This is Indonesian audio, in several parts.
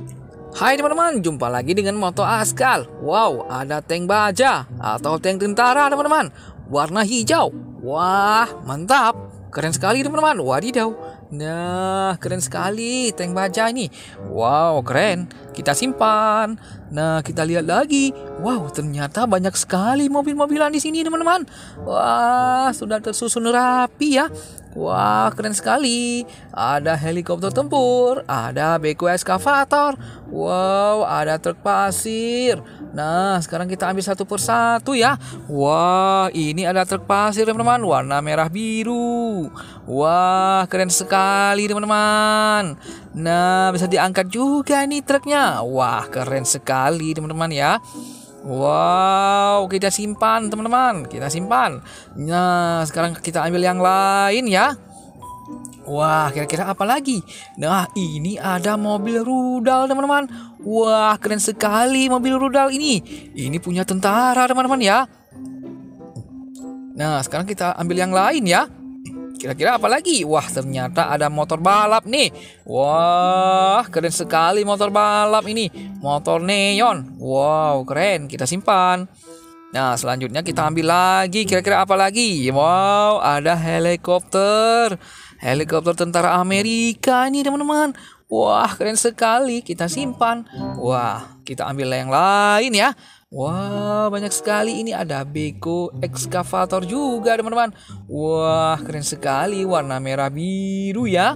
Hai teman-teman, jumpa lagi dengan Moto Askal. Wow, ada tank baja atau tank tentara teman-teman, warna hijau. Wah, mantap, keren sekali teman-teman. Wadidaw, nah keren sekali tank baja ini. Wow, keren. Kita simpan. Nah, kita lihat lagi. Wow, ternyata banyak sekali mobil-mobilan di sini teman-teman. Wah, sudah tersusun rapi ya. Wah, keren sekali. Ada helikopter tempur, ada beko eskavator. Wow, ada truk pasir. Nah, sekarang kita ambil satu persatu ya. Wah, ini ada truk pasir teman-teman, warna merah biru. Wah, keren sekali teman-teman. Nah, bisa diangkat juga nih truknya. Wah, keren sekali teman-teman ya. Wow, kita simpan teman-teman, kita simpan. Nah, sekarang kita ambil yang lain ya. Wah, kira-kira apa lagi? Nah, ini ada mobil rudal teman-teman. Wah, keren sekali mobil rudal ini. Ini punya tentara teman-teman ya. Nah, sekarang kita ambil yang lain ya. Kira-kira apa lagi? Wah, ternyata ada motor balap nih. Wah, keren sekali motor balap ini. Motor neon. Wow, keren. Kita simpan. Nah, selanjutnya kita ambil lagi. Kira-kira apa lagi? Wow, ada helikopter. Helikopter tentara Amerika ini teman-teman. Wah, keren sekali. Kita simpan. Wah, kita ambil yang lain ya. Wah, banyak sekali. Ini ada beko ekskavator juga teman-teman. Wah, keren sekali. Warna merah biru ya.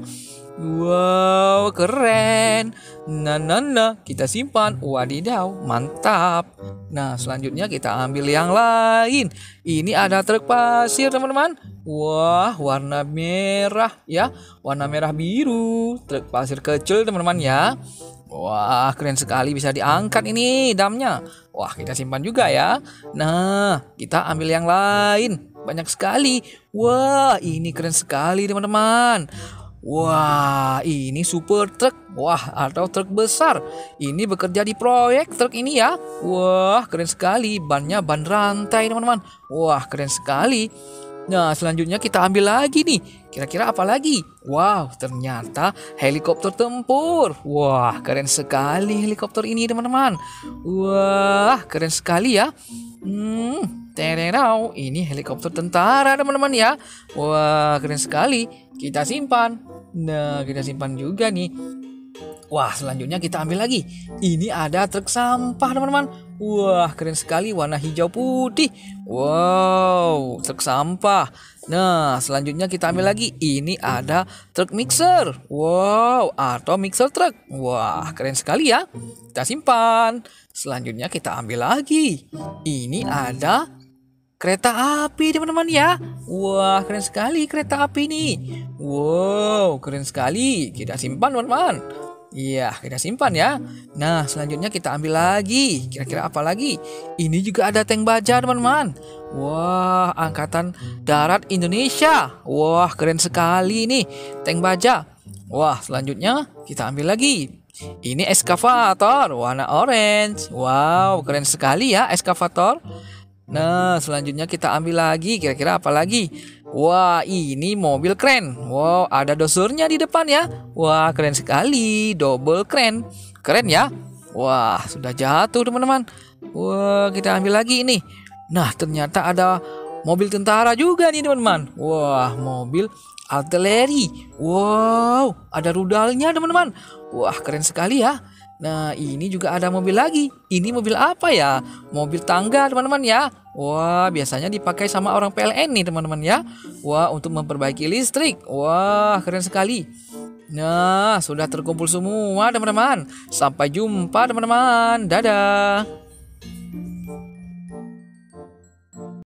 Wow, keren. Nah, kita simpan. Wadidaw, mantap. Nah, selanjutnya kita ambil yang lain. Ini ada truk pasir teman-teman. Wah, warna merah ya. Warna merah biru. Truk pasir kecil teman-teman ya. Wah, keren sekali, bisa diangkat ini damnya. Wah, kita simpan juga ya. Nah, kita ambil yang lain. Banyak sekali. Wah, ini keren sekali teman-teman. Wah, ini super truk. Wah, atau truk besar. Ini bekerja di proyek truk ini ya. Wah, keren sekali. Bannya ban rantai teman-teman. Wah, keren sekali. Nah, selanjutnya kita ambil lagi nih. Kira-kira apa lagi? Wow, ternyata helikopter tempur. Wah, keren sekali helikopter ini teman-teman. Wah, keren sekali ya. Tererau, ini helikopter tentara teman-teman ya. Wah, keren sekali. Kita simpan. Nah, kita simpan juga nih. Wah, selanjutnya kita ambil lagi. Ini ada truk sampah teman-teman. Wah, keren sekali, warna hijau putih. Wow, truk sampah. Nah, selanjutnya kita ambil lagi. Ini ada truk mixer. Wow, atau mixer truk. Wah, keren sekali ya. Kita simpan. Selanjutnya kita ambil lagi. Ini ada kereta api teman-teman ya. Wah, keren sekali kereta api ini. Wow, keren sekali. Kita simpan teman-teman. Iya, kita simpan ya. Nah, selanjutnya kita ambil lagi. Kira-kira apa lagi? Ini juga ada tank baja teman-teman. Wah, Angkatan Darat Indonesia. Wah, keren sekali nih tank baja. Wah, selanjutnya kita ambil lagi. Ini eskavator warna orange. Wow, keren sekali ya eskavator. Nah, selanjutnya kita ambil lagi. Kira-kira apa lagi? Wah, ini mobil keren. Wow, ada dosernya di depan ya. Wah, keren sekali. Double keren. Keren ya. Wah, sudah jatuh teman-teman. Wah, kita ambil lagi ini. Nah, ternyata ada mobil tentara juga nih teman-teman. Wah, mobil artileri. Wow, ada rudalnya teman-teman. Wah, keren sekali ya. Nah, ini juga ada mobil lagi. Ini mobil apa ya? Mobil tangga teman-teman ya. Wah, biasanya dipakai sama orang PLN nih teman-teman ya. Wah, untuk memperbaiki listrik. Wah, keren sekali. Nah, sudah terkumpul semua teman-teman. Sampai jumpa teman-teman. Dadah.